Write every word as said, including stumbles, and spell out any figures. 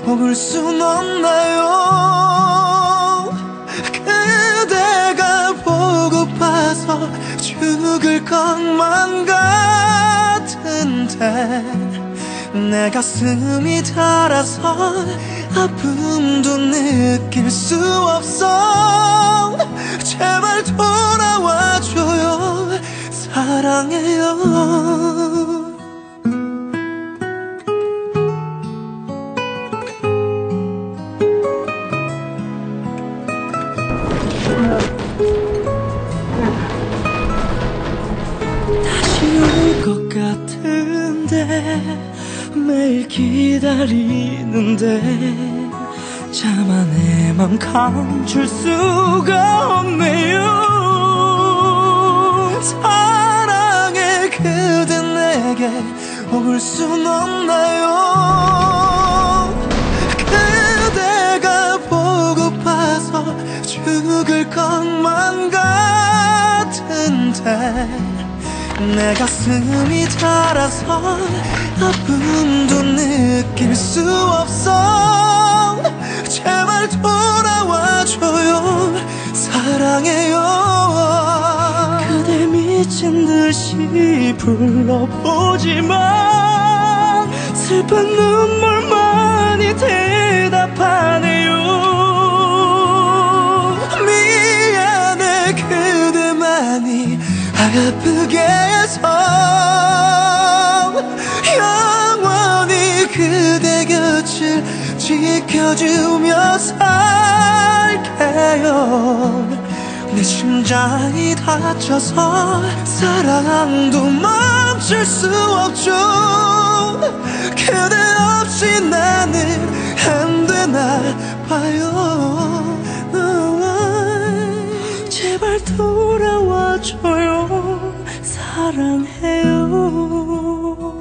올 순 없나요? 그대가 보고파서 죽을 것만 같은데 내 가슴이 닳아서 아픔도 느낄 수 없어. 제발 돌아와줘요. 사랑해요. 다시 올 것 같은데 매일 기다리는데 차마 내 맘 감출 수가 없네요. 사랑해 그대 내게 올 순 없나요? 그대가 보고파서 죽을 것만 같은데 내 가슴이 닳아서 아픔도 느낄 수 없어. 제발 돌아와줘요. 사랑해요. 그대 미친 듯이 불러보지만 슬픈 눈물만이 대답하네요. 미안해 그대만이 아프게 해서 영원히 그대 곁을 지켜주며 살게요. 내 심장이 다쳐서 사랑도 멈출 수 없죠. 그대 없이 나는 안 되나 봐요. 제발 돌아와줘요. 사랑해요.